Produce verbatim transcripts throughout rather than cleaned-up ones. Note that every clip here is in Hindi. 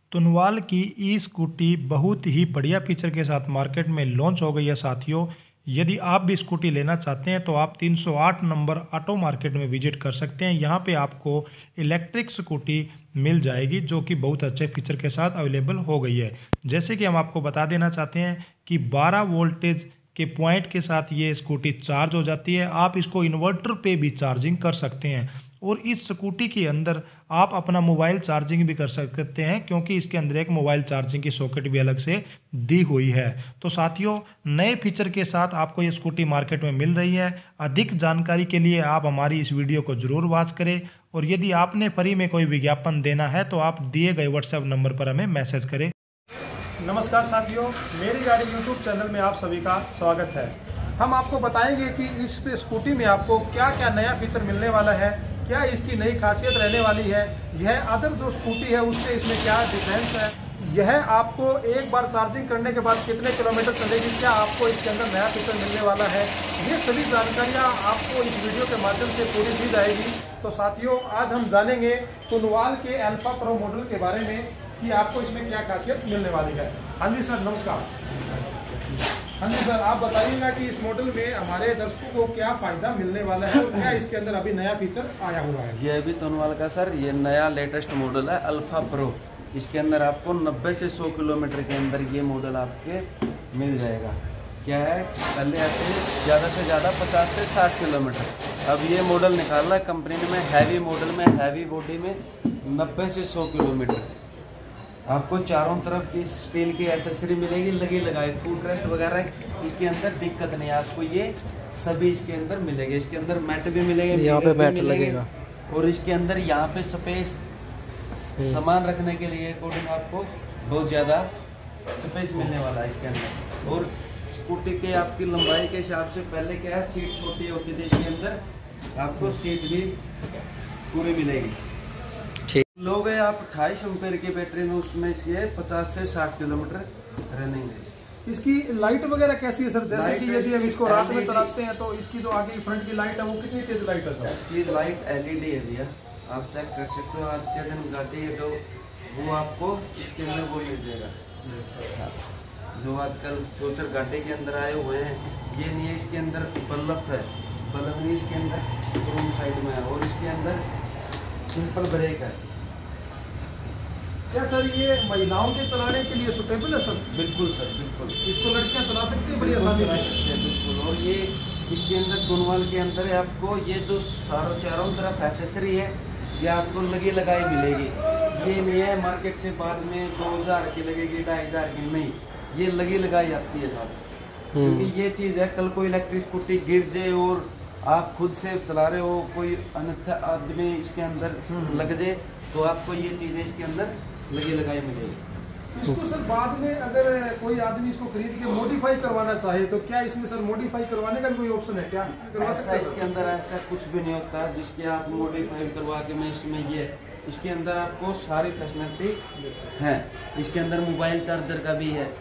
तुनवाल की ई स्कूटी बहुत ही बढ़िया फीचर के साथ मार्केट में लॉन्च हो गई है साथियों। यदि आप भी स्कूटी लेना चाहते हैं तो आप तीन सौ आठ नंबर ऑटो मार्केट में विजिट कर सकते हैं। यहाँ पे आपको इलेक्ट्रिक स्कूटी मिल जाएगी जो कि बहुत अच्छे फीचर के साथ अवेलेबल हो गई है। जैसे कि हम आपको बता देना चाहते हैं कि बारह वोल्टेज के पॉइंट के साथ ये स्कूटी चार्ज हो जाती है। आप इसको इन्वर्टर पे भी चार्जिंग कर सकते हैं और इस स्कूटी के अंदर आप अपना मोबाइल चार्जिंग भी कर सकते हैं क्योंकि इसके अंदर एक मोबाइल चार्जिंग की सॉकेट भी अलग से दी हुई है। तो साथियों, नए फीचर के साथ आपको ये स्कूटी मार्केट में मिल रही है। अधिक जानकारी के लिए आप हमारी इस वीडियो को ज़रूर वॉच करें और यदि आपने फ्री में कोई विज्ञापन देना है तो आप दिए गए व्हाट्सएप नंबर पर हमें मैसेज करें। नमस्कार साथियों, मेरी गाड़ी यूट्यूब चैनल में आप सभी का स्वागत है। हम आपको बताएंगे कि इस पे स्कूटी में आपको क्या क्या नया फीचर मिलने वाला है, क्या इसकी नई खासियत रहने वाली है, यह अदर जो स्कूटी है उससे इसमें क्या डिफरेंस है, यह आपको एक बार चार्जिंग करने के बाद कितने किलोमीटर चलेगी, क्या आपको इसके अंदर नया फीचर मिलने वाला है, ये सभी जानकारियाँ आपको इस वीडियो के माध्यम से पूरी दी जाएगी। तो साथियों, आज हम जानेंगे तुनवाल के अल्फा प्रो मॉडल के बारे में कि आपको इसमें क्या खासियत मिलने वाली है। हाँ जी सर, नमस्कार। हाँ जी सर, आप बताइएगा कि इस मॉडल में हमारे दर्शकों को क्या फायदा मिलने वाला है और क्या इसके अंदर अभी नया फीचर आया हुआ है। ये अभी तुनवाल का सर ये नया लेटेस्ट मॉडल है अल्फा प्रो। इसके अंदर आपको नब्बे से सौ किलोमीटर के अंदर ये मॉडल आपके मिल जाएगा। क्या है, पहले आते ज़्यादा से ज़्यादा पचास से साठ किलोमीटर। अब ये मॉडल निकाला कंपनी ने, हैवी मॉडल में, हैवी बॉडी में नब्बे से सौ किलोमीटर। आपको चारों तरफ की स्टील की एसेसरी मिलेगी, लगी लगाए फुट रेस्ट वगैरह इसके अंदर दिक्कत नहीं है आपको। ये सभी इसके अंदर मिलेंगे। इसके अंदर मैट भी मिलेंगे, यहाँ पे मैट लगेगा और इसके अंदर यहाँ पे स्पेस सामान रखने के लिए अकॉर्डिंग आपको बहुत ज़्यादा स्पेस मिलने वाला है इसके अंदर। और स्कूटी के आपकी लंबाई के हिसाब से पहले क्या है, सीट छोटी होती थी, इसके अंदर आपको सीट भी पूरी मिलेगी। लोग है आप अट्ठाईस एम्पेयर की बैटरी में, उसमें से पचास से साठ किलोमीटर रनिंग है। इसकी लाइट वगैरह कैसी है सर? जैसे कि यदि हम इसको रात में चलाते हैं तो इसकी जो आगे फ्रंट की लाइट है वो कितनी तेज लाइट है सर? इसकी लाइट एलईडी है भैया, आप चेक कर सकते हो। आज के दिन गाड़ी है जो वो आपको इसके अंदर वो मिल जाएगा। जो आजकल फ्यूचर गाड़ी के अंदर आए हुए हैं, ये नहीं है। इसके अंदर बल्ब है, बल्ब नहीं इसके अंदर रूम साइड में है और इसके अंदर सिंपल ब्रेक है। क्या सर ये महिलाओं के चलाने के लिए सुटेबल है सर? बिल्कुल सर, बिल्कुल। इसको लड़कियां चला सकती हैं बड़ी आसानी से? बिल्कुल। और ये इसके अंदर तुनवाल के अंदर है आपको ये जो चारों चारों तरफ एक्सेसरी है ये आपको लगी लगाई मिलेगी। ये नहीं है मार्केट से बाद में दो हज़ार की लगेगी, ढाई हज़ार की, नहीं, ये लगी लगाई आती है साथ। क्योंकि ये चीज़ है, कल कोई इलेक्ट्रिक स्कूटी गिर जाए और आप खुद से चला रहे हो, कोई अन्यथा आदमी इसके अंदर लग जाए तो आपको ये चीज़ें इसके अंदर लगी लगाई मिलेगी। इसको सर बाद में अगर कोई आदमी इसको खरीद के मॉडिफाई करवाना चाहे तो क्या इसमें सर मॉडिफाई करवाने का भी कोई ऑप्शन है? क्या करवा सकते हैं? इसके अंदर ऐसा कुछ भी नहीं होता जिसके आप मॉडिफाई करवा के मैं इसमें ये इसके अंदर आपको सारी फैसिलिटी है। इसके अंदर मोबाइल चार्जर का भी है,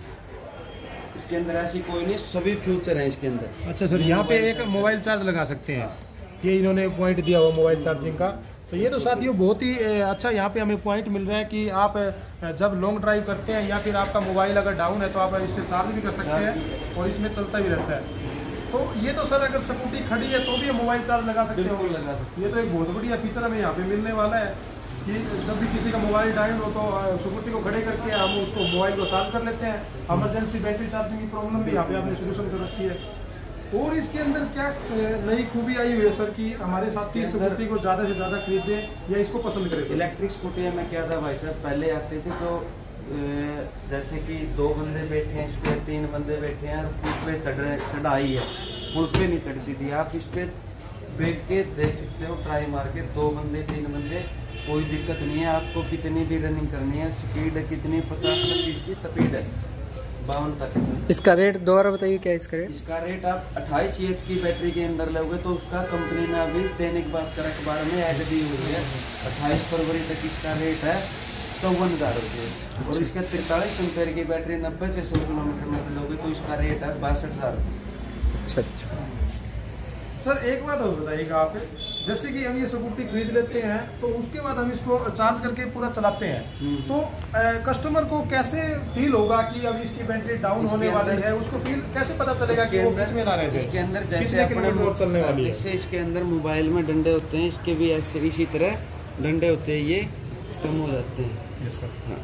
इसके अंदर ऐसी कोई नहीं, सभी फ्यूचर है इसके अंदर। अच्छा सर, यहाँ पे एक मोबाइल चार्ज लगा सकते हैं, ये इन्होंने पॉइंट दिया हुआ मोबाइल चार्जिंग का। तो ये तो साथियों बहुत ही अच्छा यहाँ पे हमें पॉइंट मिल रहा है कि आप जब लॉन्ग ड्राइव करते हैं या फिर आपका मोबाइल अगर डाउन है तो आप इससे चार्ज भी कर सकते हैं और इसमें चलता भी रहता है। तो ये तो सर अगर स्कूटी खड़ी है तो भी मोबाइल चार्ज लगा सकते हो? लगा सकते। ये तो एक बहुत बढ़िया फीचर हमें यहाँ पे मिलने वाला है कि जब भी किसी का मोबाइल डाउन हो तो स्कूटी को खड़े करके हम उसको मोबाइल को चार्ज कर लेते हैं। इमरजेंसी बैटरी चार्जिंग की प्रॉब्लम भी यहाँ पे आपने सोल्यूशन कर रखी है। और इसके अंदर क्या नई खूबी आई हुई है सर कि हमारे साथी स्कूटी को ज़्यादा से ज़्यादा खरीदें या इसको पसंद करें? इलेक्ट्रिक स्कूटी में क्या था भाई साहब, पहले आते थे तो जैसे कि दो बंदे बैठे हैं इस पे, तीन बंदे बैठे हैं और पुल पे चढ़ रहे चढ़ाई है, पुल पे नहीं चढ़ती थी। आप इस पे बैठ के देख सकते हो, ट्राई मार के, दो बंदे तीन बंदे, कोई दिक्कत नहीं है। आपको कितनी भी रनिंग करनी है, स्पीड कितनी, पचास से तीस की स्पीड है, बावन तक। इसका रेट दोबारा बताइए क्या इसका रेट? इसका रेट आप अट्ठाईस सी एच की बैटरी के अंदर लोगे तो उसका कंपनी ने अभी दैनिक भास्कर अखबार में ऐड दी हुई है। अट्ठाईस फरवरी तक इसका रेट है चौवन हज़ार रुपये। और इसका तिरतालीस एम्पेयर की बैटरी नब्बे से सौ किलोमीटर में लोगे तो इसका रेट है बासठ हज़ार रुपये। अच्छा अच्छा सर, एक बात और बताइएगा आप जैसे कि हम ये स्कूटी खरीद लेते हैं तो उसके बाद हम इसको चार्ज करके पूरा चलाते हैं, तो कस्टमर को कैसे फील होगा कि अब इसकी बैटरी डाउन होने वाली है, उसको फील कैसे पता चलेगा कि वो बीच में ना रह जाए? इसके अंदर जैसे अपने चलने वाली है, जैसे इसके अंदर मोबाइल में डंडे होते हैं, इसके भी ऐसे इसी तरह डंडे होते हैं, ये कम हो जाते हैं। Yes sir. हाँ।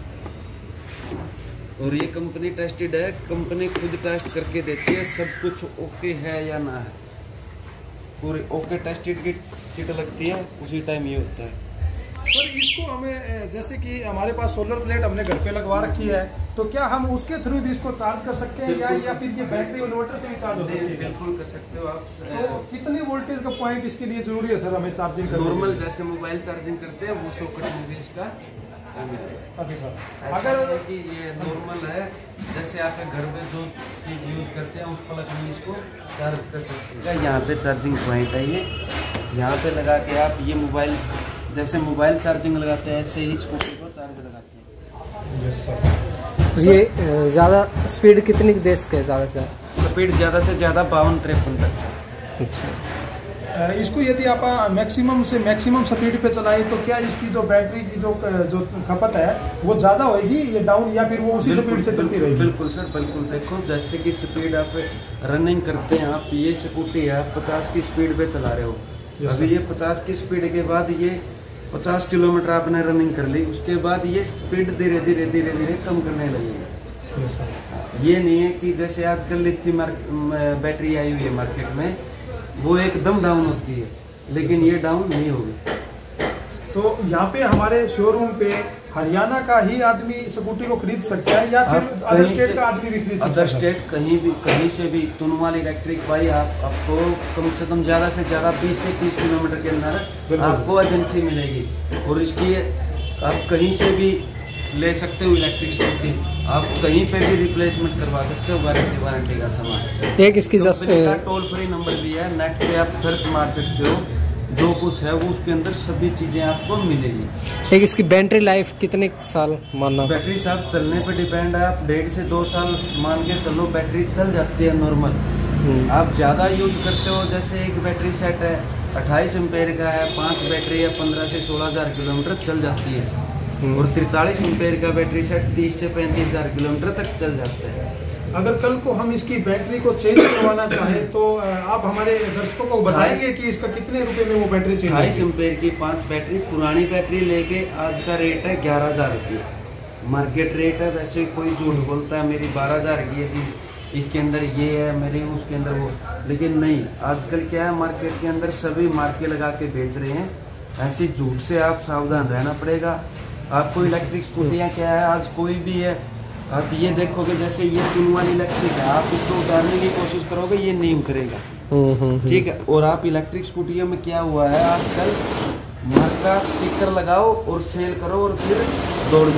और ये कंपनी टेस्टेड है, कंपनी खुद टेस्ट करके देती है सब कुछ ओके है या ना है, पूरी ओके टेस्टेड की किट लगती है, उसी टाइम ये होता है। सर इसको हमें जैसे कि हमारे पास सोलर प्लेट हमने घर पे लगवा रखी है, तो क्या हम उसके थ्रू भी इसको चार्ज कर सकते हैं या या फिर ये बैटरी इन्वर्टर से भी चार्ज होती है? बिल्कुल कर सकते हो आप। तो कितनी वोल्टेज का पॉइंट इसके लिए जरूरी है सर हमें चार्जिंग करने? नॉर्मल जैसे मोबाइल चार्जिंग करते हैं वो सॉकेट में भी इसका अच्छा सर, अगर अगर कि ये नॉर्मल है, जैसे आपके घर में जो चीज़ यूज करते हैं उस प्लग में इसको चार्ज कर सकते हैं। यहाँ पे चार्जिंग पॉइंट है, ये यहाँ पे लगा के आप ये मोबाइल जैसे मोबाइल चार्जिंग लगाते हैं ऐसे ही स्कूटी को चार्ज लगाते हैं। Yes sir. ये ज़्यादा स्पीड कितनी दे सके? ज़्यादा से स्पीड ज़्यादा से ज़्यादा बावन तिरपन तक से। अच्छा। इसको यदि आप मैक्सिमम से मैक्सिमम स्पीड पे चलाएं तो क्या इसकी जो बैटरी की जो जो खपत है वो ज़्यादा होगी या डाउन, या फिर वो उसी स्पीड से चलती रहेगी? बिल्कुल सर, बिल्कुल। देखो जैसे कि स्पीड आप रनिंग करते हैं, आप ये स्कूटी है आप पचास की स्पीड पे चला रहे हो, अभी ये पचास की स्पीड के बाद ये पचास किलोमीटर आपने रनिंग कर ली, उसके बाद ये स्पीड धीरे धीरे धीरे धीरे कम करने लगेगी। ये नहीं है कि जैसे आजकल लिथियम बैटरी आई हुई है मार्केट में, वो एकदम डाउन होती है, लेकिन ये डाउन नहीं होगी। तो यहाँ पे हमारे शोरूम पे हरियाणा का ही आदमी स्कूटी को खरीद सकता है या फिर अदर स्टेट का आदमी भी खरीद सकता है? अदर स्टेट कहीं भी कहीं से भी तुनवाल इलेक्ट्रिक बाइक आप आपको कम से कम ज़्यादा से ज़्यादा बीस से तीस किलोमीटर के अंदर आपको एजेंसी मिलेगी, और इसकी आप कहीं से भी ले सकते हो इलेक्ट्रिक स्कूटी, आप कहीं पे भी रिप्लेसमेंट करवा सकते हो, गारंटी वारंटी का सामान। एक इसकी टोल फ्री नंबर भी है, नेट पे आप सर्च मार सकते हो, जो कुछ है वो उसके अंदर सभी चीजें आपको मिलेगी। एक इसकी बैटरी लाइफ कितने साल मानना? बैटरी साहब चलने पे डिपेंड है, आप डेढ़ से दो साल मान के चलो, बैटरी चल जाती है नॉर्मल। आप ज्यादा यूज करते हो, जैसे एक बैटरी सेट है अट्ठाईस एम्पेयर का है, पांच बैटरी है, पंद्रह से सोलह हजार किलोमीटर चल जाती है, और तिरतालीस एम्पेयर का बैटरी सेट तीस से पैंतीस हजार किलोमीटर तक चल जाता है। अगर कल को हम इसकी बैटरी को चेंज करवाना चाहें तो आप हमारे दर्शकों को बताएंगे कि इसका कितने रुपए में वो बैटरी चेंज? अट्ठाईस एम्पेयर की पांच बैटरी, पुरानी बैटरी लेके आज का रेट है ग्यारह हजार रुपये मार्केट रेट है। वैसे कोई झूठ बोलता है मेरी बारह हजार की है चीज, इसके अंदर ये है, मेरे उसके अंदर वो, लेकिन नहीं। आजकल क्या है, मार्केट के अंदर सभी मार्के लगा के बेच रहे हैं, ऐसी झूठ से आप सावधान रहना पड़ेगा। आपको इलेक्ट्रिक स्कूटियाँ क्या है, आज कोई भी है, आप ये देखोगे जैसे ये टूनवाल इलेक्ट्रिक है, आप इसको उतारने की कोशिश करोगे ये नहीं उतरेगा, ठीक है। और आप इलेक्ट्रिक स्कूटियों में क्या हुआ है, आजकल मार्का स्पीकर लगाओ और सेल करो और फिर दौड़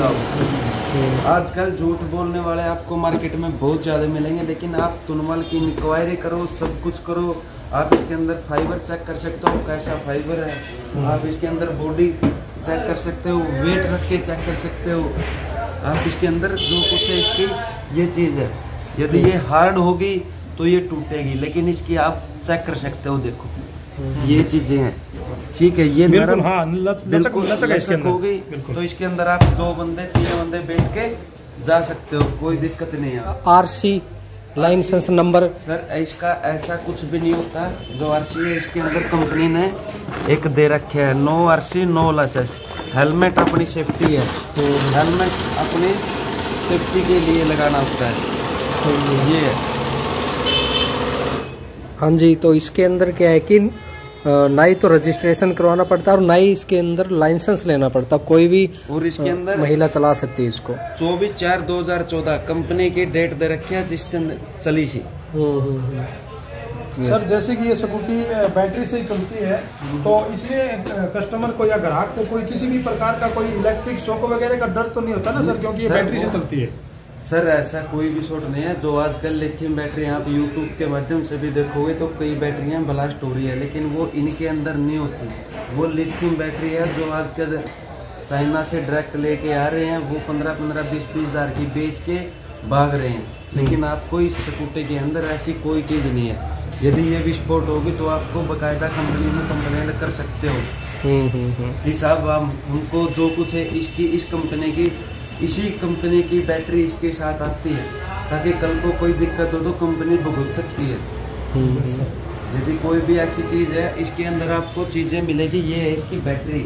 जाओ। आजकल झूठ बोलने वाले आपको मार्केट में बहुत ज़्यादा मिलेंगे, लेकिन आप टूनवाल की इंक्वायरी करो, सब कुछ करो। आप इसके अंदर फाइबर चेक कर सकते हो कैसा फाइबर है, आप इसके अंदर बॉडी चेक कर सकते हो, वेट रख के चेक कर सकते हो, आप इसके अंदर जो कुछ है इसकी ये चीज़ है। यदि ये हार्ड होगी तो ये टूटेगी, लेकिन इसकी आप चेक कर सकते हो, देखो ये चीज़ें हैं, ठीक है। ये बिल्कुल हाँ, लच, लचक, लचक, लचक होगी तो इसके अंदर आप दो बंदे तीन बंदे बैठ के जा सकते हो, कोई दिक्कत नहीं है। आरसी लाइसेंस नंबर सर इसका ऐसा कुछ भी नहीं होता, जो आरसी है इसके अंदर कंपनी ने एक दे रखे है, no RC no licence. Helmet अपनी सेफ्टी है, हेलमेट अपनी सेफ्टी के लिए लगाना होता है, ये है। हाँ जी, तो इसके अंदर क्या है कि ना ही तो रजिस्ट्रेशन करवाना पड़ता है और ना ही इसके अंदर लाइसेंस लेना पड़ता, कोई भी और इसके अंदर महिला चला सकती है इसको। चौबीस चार दो हजार चौदह कंपनी की डेट दे रखी है जिससे चली सी। सर जैसे कि ये स्कूटी बैटरी से ही चलती है, तो इसमें कस्टमर को या ग्राहक को कोई किसी भी प्रकार का कोई इलेक्ट्रिक शॉक वगैरह का डर तो नहीं होता ना सर, क्योंकि ये बैटरी से चलती है? सर ऐसा कोई भी शॉट नहीं है। जो आजकल लिथियम बैटरी आप यूट्यूब के माध्यम से भी देखोगे तो कई बैटरियां ब्लास्ट हो रही है, लेकिन वो इनके अंदर नहीं होती। वो लिथियम बैटरी है जो आजकल चाइना से डायरेक्ट लेके आ रहे हैं, वो पंद्रह पंद्रह बीस बीस हजार की बेच के भाग रहे हैं, लेकिन आपको इस स्कूटी के अंदर ऐसी कोई चीज़ नहीं है। यदि ये भी स्पोर्ट होगी तो आपको बकायदा कंपनी में कंप्लेंट कर सकते हो। कि साहब हम हमको जो कुछ है इसकी इस कंपनी की इसी कंपनी की बैटरी इसके साथ आती है, ताकि कल को कोई दिक्कत हो तो कंपनी भुगत सकती है। यदि कोई भी ऐसी चीज़ है, इसके अंदर आपको चीज़ें मिलेगी। ये है इसकी बैटरी,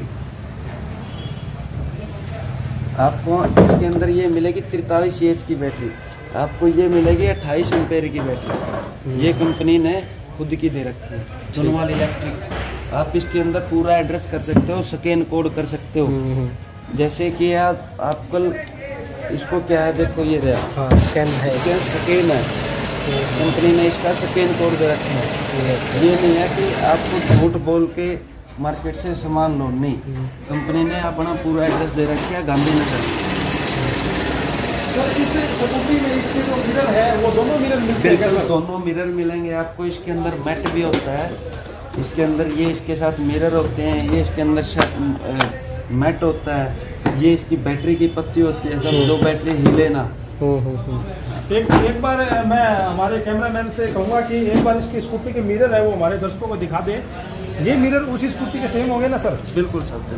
आपको इसके अंदर ये मिलेगी तिरतालीस एच की बैटरी, आपको ये मिलेगी अट्ठाईस एम्पेयर की बैटरी। ये कंपनी ने खुद की दे रखी है, चुनवाल इलेक्ट्रिक। आप इसके अंदर पूरा एड्रेस कर सकते हो, स्कैन कोड कर सकते हो। जैसे कि आप आप कल इसको क्या है, देखो ये रहा स्कैन है, स्कैन है, कंपनी ने इसका स्कैन कोड दे रखा है। ये नहीं है कि आपको झूठ बोल के मार्केट से सामान लो, नहीं, कंपनी ने अपना पूरा एड्रेस दे रखा है गांधीनगर। सर इस स्कूटी में इसके जो मिरर है वो दोनों मिरर मिलते हैं? दोनों मिरर मिलेंगे आपको। इसके अंदर मैट भी होता है, इसके अंदर ये इसके साथ मिरर होते हैं, ये इसके अंदर मैट होता है, ये इसकी बैटरी की पत्ती होती है, जब जो बैटरी हिले ना। एक एक बार मैं हमारे कैमरामैन से कहूँगा कि एक बार इसकी स्कूटी के मिरर है वो हमारे दर्शकों को दिखा दें। ये मिरर उसी स्कूटी के सेम होंगे ना सर? बिल्कुल सर।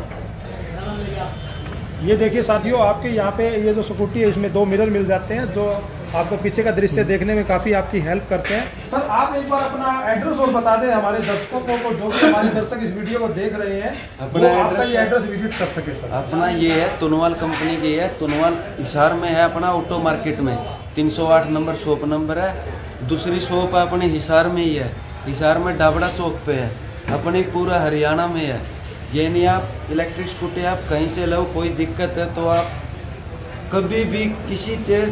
ये देखिए साथियों, आपके यहाँ पे ये जो स्कूटी है इसमें दो मिरर मिल जाते हैं जो आपको पीछे का दृश्य देखने में काफ़ी आपकी हेल्प करते हैं। सर आप एक बार अपना एड्रेस और बता दें हमारे दर्शकों को, जो भी हमारे दर्शक इस वीडियो को देख रहे हैं, अपना आपका ये एड्रेस विजिट कर सके सर। अपना ये है तुनवाल कंपनी की है, तुनवाल हिसार में है अपना ऑटो मार्केट में, तीन सौ आठ नंबर शॉप नंबर है। दूसरी शॉप अपने हिसार में ही है, हिसार में डाबड़ा चौक पे है, अपने पूरा हरियाणा में है। ये नहीं आप इलेक्ट्रिक स्कूटी आप कहीं से लो, कोई दिक्कत है तो आप कभी भी किसी चीज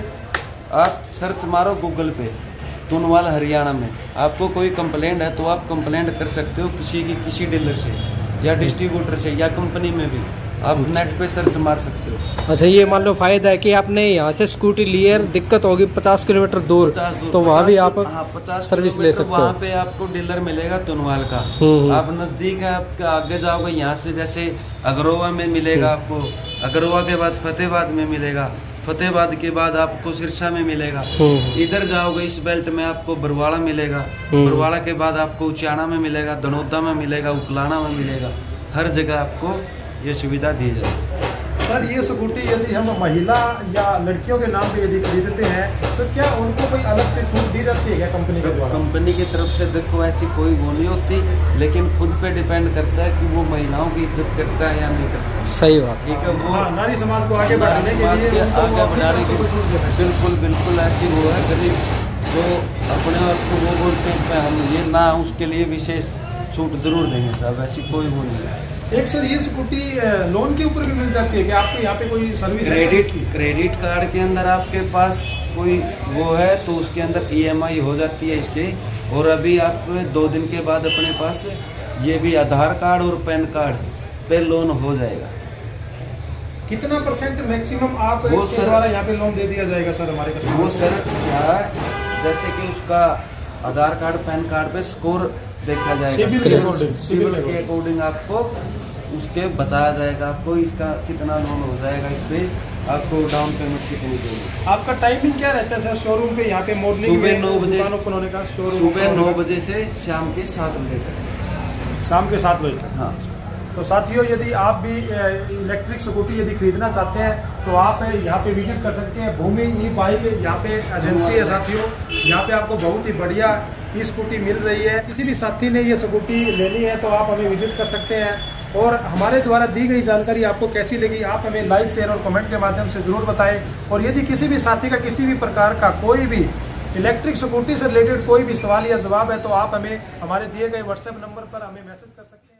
आप सर्च मारो गूगल पे, तुनवाल हरियाणा में, आपको कोई कंप्लेंट है तो आप कंप्लेंट कर सकते हो किसी की किसी डीलर से या डिस्ट्रीब्यूटर से या कंपनी में भी आप नेट पे सर्च मार सकते हो। अच्छा, ये मान लो फायदा है कि आपने यहाँ से स्कूटी ली है, दिक्कत होगी पचास किलोमीटर दूर, तो वहाँ भी आप पचास सर्विस ले सकते हो। वहाँ पे आपको डीलर मिलेगा तुनवाल का। आप नजदीक है, आप आगे जाओगे यहाँ से, जैसे अगरोवा में मिलेगा आपको, अगरोवा के बाद फतेहाबाद में मिलेगा, फतेहाबाद के बाद आपको सिरसा में मिलेगा। इधर जाओगे इस बेल्ट में आपको बरवाड़ा मिलेगा, बरवाड़ा के बाद आपको उचाना में मिलेगा, दनौदा में मिलेगा, उकलाना में मिलेगा, हर जगह आपको ये सुविधा दी जाए। सर ये स्कूटी यदि हम महिला या लड़कियों के नाम पे यदि खरीदते हैं तो क्या उनको कोई अलग से छूट दी जाती है क्या कंपनी के द्वारा? कंपनी की तरफ से देखो ऐसी कोई वो नहीं होती, लेकिन खुद पे डिपेंड करता है कि वो महिलाओं की इज्जत करता है या नहीं करता। सही बात, ठीक है। वो हाँ, नारी समाज को आगे बढ़ाने के लिए आगे बढ़ाने के बिल्कुल बिल्कुल ऐसी वो है, गरीब जो अपने आप को वो बोलते हैं हम ये ना, उसके लिए विशेष छूट जरूर देंगे साहब, ऐसी कोई वो नहीं है। एक सर ये स्कूटी लोन के ऊपर भी मिल जाती है कि आपको यहाँ पे कोई सर्विस क्रेडिट क्रेडिट कार्ड के अंदर आपके पास कोई वो है तो उसके अंदर ईएमआई हो जाती है इसके, और अभी आप दो दिन के बाद अपने पास ये भी आधार कार्ड और पैन कार्ड पे लोन हो जाएगा। कितना परसेंट मैक्सिमम आप वो सर द्वारा यहाँ पे लोन दे दिया जाएगा सर हमारे कस्टमर? वो सर क्या है, जैसे कि उसका आधार कार्ड पैन कार्ड पे स्कोर देखा जाएगा, सिविल के अकॉर्डिंग आपको उसके बताया जाएगा आपको इसका कितना लोन हो जाएगा, इस पे आपको डाउन पेमेंट कितनी देगी। आपका टाइमिंग क्या रहता है सर शोरूम पे? यहाँ पे मॉर्निंग सुबह नौ बजे खोलने का शोरूम सुबह नौ बजे से शाम के सात बजे तक। शाम के सात बजे तक। हाँ। तो साथियों यदि आप भी इलेक्ट्रिक स्कूटी यदि खरीदना चाहते हैं तो आप यहाँ पे विजिट कर सकते हैं। भूमि ई बाइक यहाँ पे एजेंसी है साथियों, यहाँ पे आपको बहुत ही बढ़िया ये स्कूटी मिल रही है। किसी भी साथी ने ये स्कूटी लेनी है तो आप हमें विजिट कर सकते हैं। और हमारे द्वारा दी गई जानकारी आपको कैसी लगी आप हमें लाइक शेयर और कमेंट के माध्यम से ज़रूर बताएं। और यदि किसी भी साथी का किसी भी प्रकार का कोई भी इलेक्ट्रिक स्कूटी से रिलेटेड कोई भी सवाल या जवाब है तो आप हमें हमारे दिए गए व्हाट्सएप नंबर पर हमें मैसेज कर सकते हैं।